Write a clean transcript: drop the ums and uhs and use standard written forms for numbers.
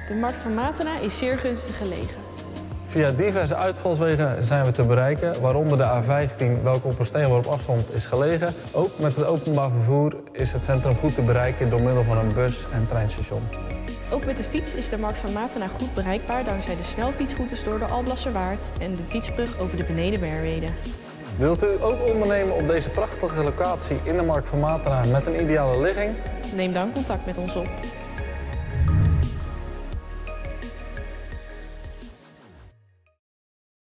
De Markt van Matena is zeer gunstig gelegen. Via diverse uitvalswegen zijn we te bereiken, waaronder de A15, welke op een steenworp afstand is gelegen. Ook met het openbaar vervoer is het centrum goed te bereiken door middel van een bus- en treinstation. Ook met de fiets is de Markt van Matena goed bereikbaar dankzij de snelfietsroutes door de Alblasserwaard en de fietsbrug over de Benedenmerwede. Wilt u ook ondernemen op deze prachtige locatie in de Markt van Matena met een ideale ligging? Neem dan contact met ons op.